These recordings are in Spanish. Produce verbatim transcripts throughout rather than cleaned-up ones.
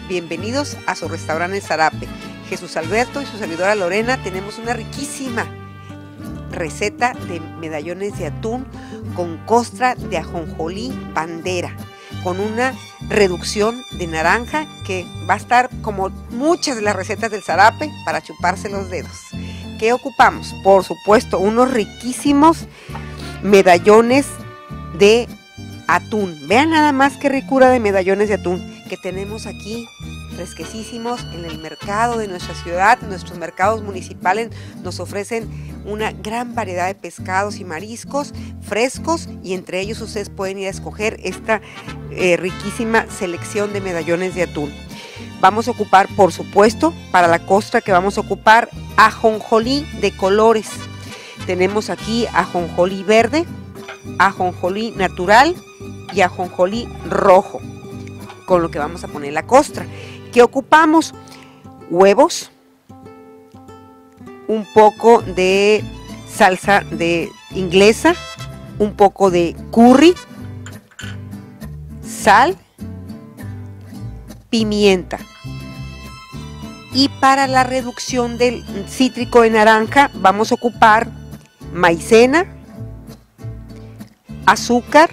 Bienvenidos a su restaurante El Zarape. Jesús Alberto y su servidora Lorena tenemos una riquísima receta de medallones de atún con costra de ajonjolí bandera, con una reducción de naranja que va a estar como muchas de las recetas del Zarape para chuparse los dedos. ¿Qué ocupamos? Por supuesto, unos riquísimos medallones de atún. Vean nada más qué ricura de medallones de atún que tenemos aquí, fresquecísimos en el mercado de nuestra ciudad. Nuestros mercados municipales nos ofrecen una gran variedad de pescados y mariscos frescos, y entre ellos ustedes pueden ir a escoger esta eh, riquísima selección de medallones de atún. Vamos a ocupar, por supuesto, para la costra que vamos a ocupar, ajonjolí de colores. Tenemos aquí ajonjolí verde, ajonjolí natural y ajonjolí rojo, con lo que vamos a poner la costra. ¿Qué ocupamos? Huevos, un poco de salsa de inglesa, un poco de curry, sal, pimienta. Y para la reducción del cítrico de naranja vamos a ocupar maicena, azúcar,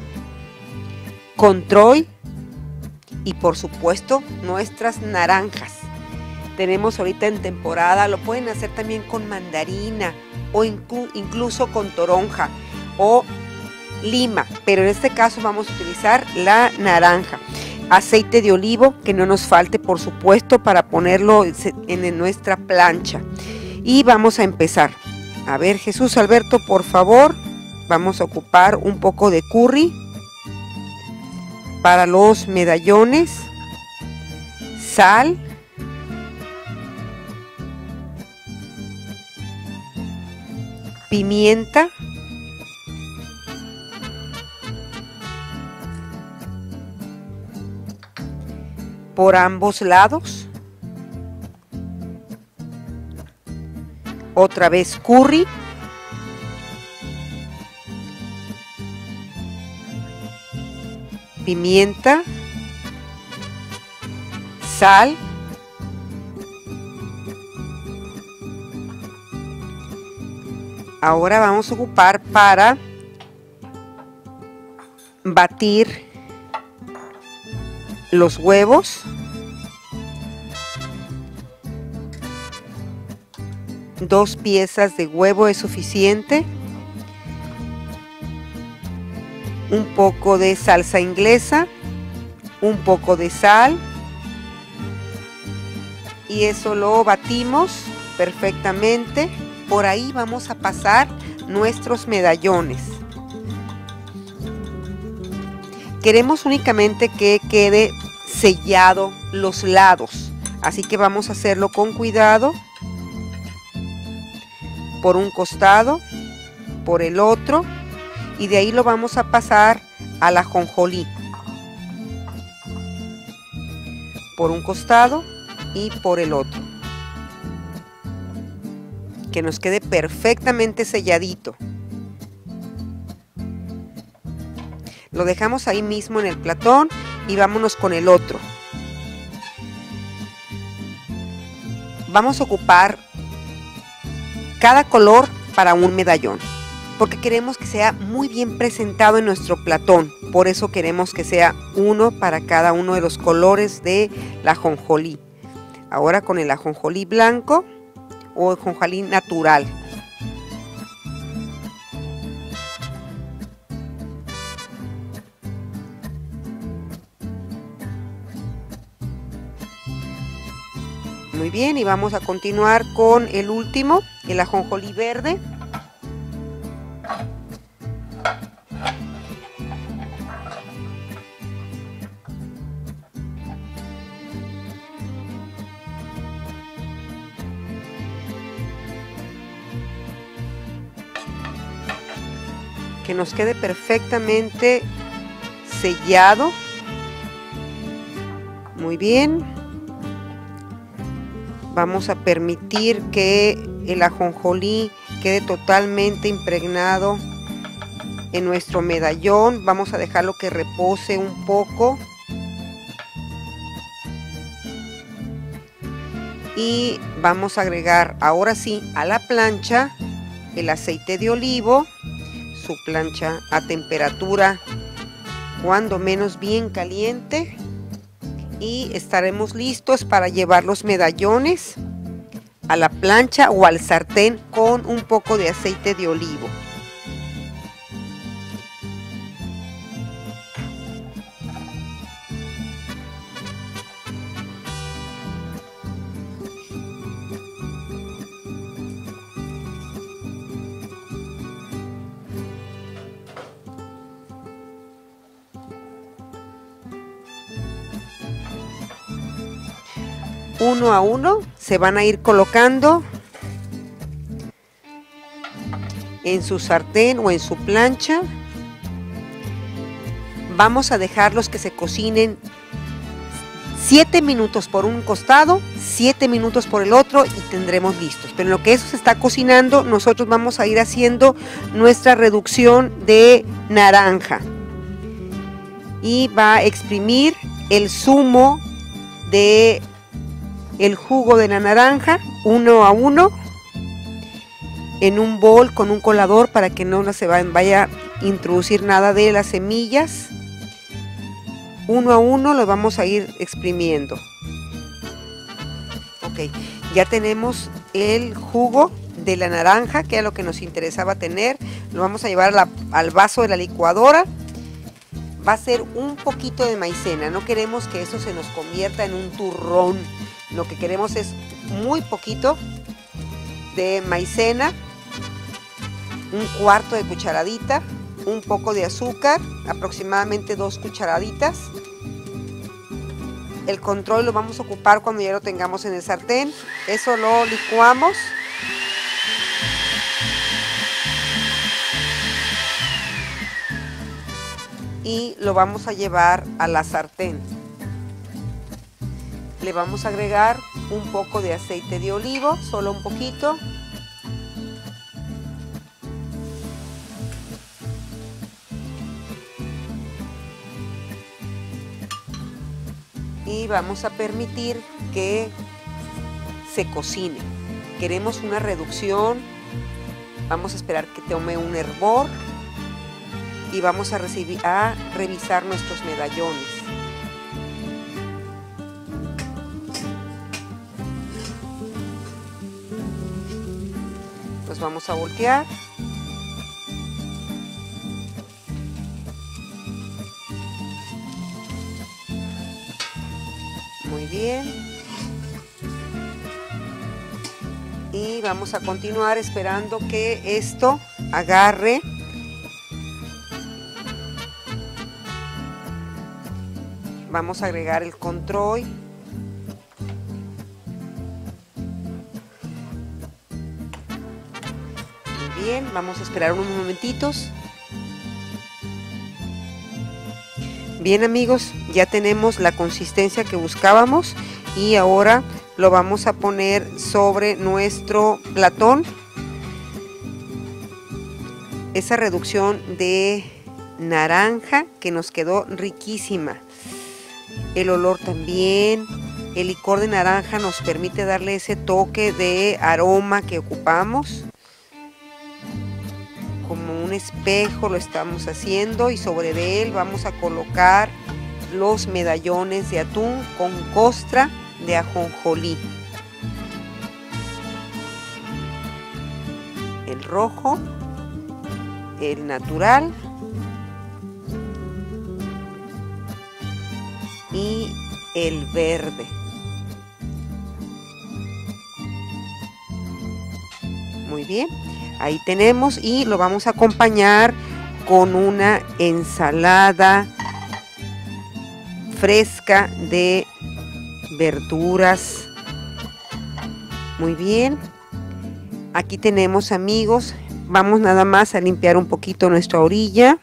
control y por supuesto nuestras naranjas. Tenemos ahorita en temporada, lo pueden hacer también con mandarina o inclu incluso con toronja o lima, pero en este caso vamos a utilizar la naranja. Aceite de olivo, que no nos falte por supuesto para ponerlo en nuestra plancha. Y vamos a empezar. A ver, Jesús Alberto, por favor, vamos a ocupar un poco de curry para los medallones, sal, pimienta, por ambos lados, otra vez curry, pimienta, sal, ahora vamos a ocupar para batir los huevos, dos piezas de huevo es suficiente, un poco de salsa inglesa, un poco de sal, y eso lo batimos perfectamente. Por ahí vamos a pasar nuestros medallones. Queremos únicamente que quede sellado los lados, así que vamos a hacerlo con cuidado, por un costado, por el otro, y de ahí lo vamos a pasar al ajonjolí, por un costado y por el otro, que nos quede perfectamente selladito. Lo dejamos ahí mismo en el platón y vámonos con el otro. Vamos a ocupar cada color para un medallón, porque queremos que sea muy bien presentado en nuestro platón. Por eso queremos que sea uno para cada uno de los colores de la ajonjolí. Ahora con el ajonjolí blanco o ajonjolí natural. Muy bien, y vamos a continuar con el último, el ajonjolí verde. Que nos quede perfectamente sellado. Muy bien. Vamos a permitir que el ajonjolí quede totalmente impregnado en nuestro medallón. Vamos a dejarlo que repose un poco. Y vamos a agregar ahora sí a la plancha el aceite de olivo, su plancha a temperatura cuando menos bien caliente, y estaremos listos para llevar los medallones a la plancha o al sartén con un poco de aceite de olivo. Uno a uno se van a ir colocando en su sartén o en su plancha. Vamos a dejarlos que se cocinen siete minutos por un costado, siete minutos por el otro, y tendremos listos. Pero en lo que eso se está cocinando, nosotros vamos a ir haciendo nuestra reducción de naranja. Y va a exprimir el zumo de el jugo de la naranja uno a uno en un bol con un colador para que no se vaya a introducir nada de las semillas. Uno a uno lo vamos a ir exprimiendo. Ok, ya tenemos el jugo de la naranja, que es lo que nos interesaba tener. Lo vamos a llevar a la, al vaso de la licuadora. Va a ser un poquito de maicena, no queremos que eso se nos convierta en un turrón. Lo que queremos es muy poquito de maicena, un cuarto de cucharadita, un poco de azúcar, aproximadamente dos cucharaditas. El control lo vamos a ocupar cuando ya lo tengamos en el sartén. Eso lo licuamos. Y lo vamos a llevar a la sartén. Le vamos a agregar un poco de aceite de olivo, solo un poquito. Y vamos a permitir que se cocine. Queremos una reducción. Vamos a esperar que tome un hervor. Y vamos a, recibir, a revisar nuestros medallones. Los vamos a voltear. Muy bien. Y vamos a continuar esperando que esto agarre. Vamos a agregar el control. Muy bien, vamos a esperar unos momentitos. Bien, amigos, ya tenemos la consistencia que buscábamos y ahora lo vamos a poner sobre nuestro platón. Esa reducción de naranja que nos quedó riquísima. El olor también, el licor de naranja nos permite darle ese toque de aroma que ocupamos. Como un espejo lo estamos haciendo, y sobre de él vamos a colocar los medallones de atún con costra de ajonjolí. El rojo, el natural y el verde. Muy bien, ahí tenemos, y lo vamos a acompañar con una ensalada fresca de verduras. Muy bien, aquí tenemos, amigos, vamos nada más a limpiar un poquito nuestra orilla.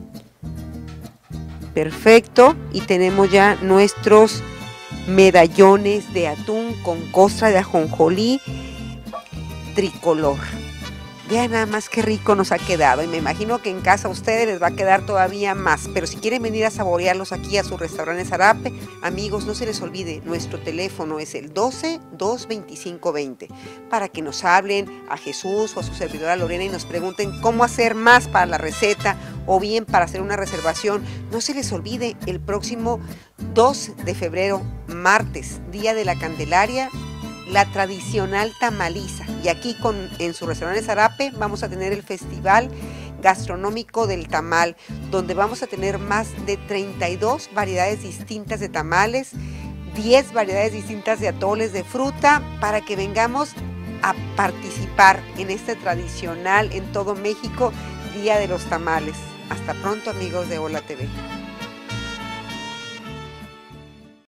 Perfecto, y tenemos ya nuestros medallones de atún con costra de ajonjolí tricolor. Vean nada más qué rico nos ha quedado, y me imagino que en casa a ustedes les va a quedar todavía más, pero si quieren venir a saborearlos aquí a su restaurante Zarape, amigos, no se les olvide, nuestro teléfono es el doce, dos veinticinco veinte, para que nos hablen a Jesús o a su servidora Lorena y nos pregunten cómo hacer más para la receta o bien para hacer una reservación. No se les olvide, el próximo dos de febrero, martes, Día de la Candelaria, la tradicional tamaliza, y aquí con, en su restaurante Zarape vamos a tener el Festival Gastronómico del Tamal, donde vamos a tener más de treinta y dos variedades distintas de tamales, diez variedades distintas de atoles de fruta, para que vengamos a participar en este tradicional en todo México Día de los Tamales. Hasta pronto, amigos de Hola T V.